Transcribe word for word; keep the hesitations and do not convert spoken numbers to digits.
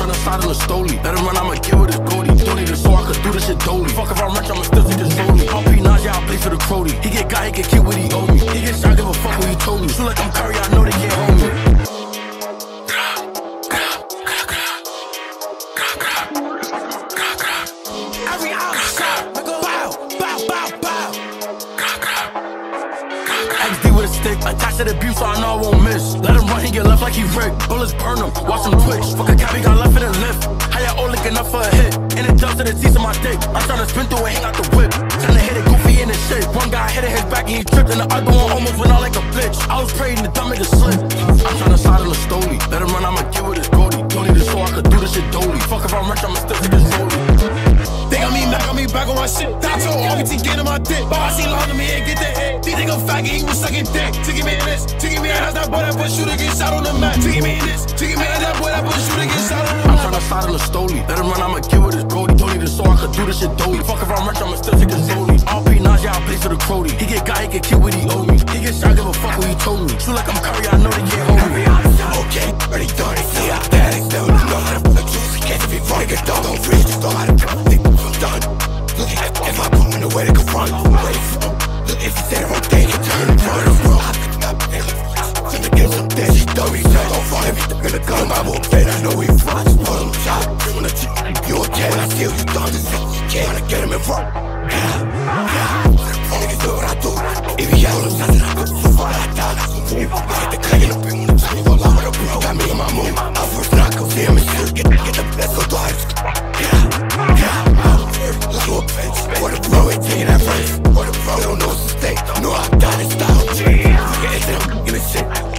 tryna slide on the stoley. Let him run, I'ma get with his goldie. Don't need it so I could do this shit dolly. Fuck if I'm rich, I'ma still take his solely. I'll be Najee, I'll play for the Crody. He get got, he get killed what he owe me. He get shot, give a fuck what he told me. Shoot like I'm Curry, I know they can't hold me. Every outside, bow, bow, bow, bow. X D with a stick, attached to the beef so I know I won't miss. Let him run, he get left like he Rick. Bullets burn him, watch him twitch. Fuck a cab, he got left in the lift. How ya old looking up for a hit? And it does to the teeth of my dick. I'm tryna spin through and hang out the whip. Tryna hit it goofy in his shit. One guy hit his back and he tripped, and the other one almost went out like a bitch. I was praying the dumb nigga slip. I'm tryna slide on the stoley. Let him run, I'ma get with his goldie. Don't need it so I could do this shit dolly. Fuck if I'm rich, I'ma still take his solely. They got me back on me back on my shit. That's all R B T get in my dick. But I seen long to me and get the hit. These nigga faggot, he was sucking dick. To give me this, to give me that, that boy that put shooter get shot on the mat. To give me this, to give me that boy that put shooter get shot on the mat. I'm tryna slide on the stoley. Let him run, I'ma get with his goldie. Don't need it so I could do this shit dolly. Fuck if I'm rich, I'ma still take his solely. I'll be Najee, I'll play for the Crody. He get got, he get killed what he owe me. He get shot, give a fuck what he told me. Shoot like I'm Curry, I know they can't hold me. Okay, ready, done, see how that is done. Know how to put the juice, can't be wrong, nigga, don't, don't reach, just know how to come, think I'm done. Look at if I put in the way to go run, where you from? Look, if you say the wrong thing, you turn and run, bro. I could stop, nigga. Finna get some dead, she dumb, he said, don't find everything in the gun, my whole bed, I know he from, just put him shot. When I cheat, you're dead, when I steal, you done, just you can't, wanna get him in front. Yeah, yeah, niggas do what I do. If he yell, I'm nothing, I go so far, I die, I go move. I hit the click in the beam, when I'm trying to go loud with a bro, got me in my mood. I first knock, go see him and shit, get, get the best, so do I just, yeah, yeah. Like a fence, or the bro ain't taking that first. Or the bro don't know what's to stay. No, I got it style. Yeah, give me shit.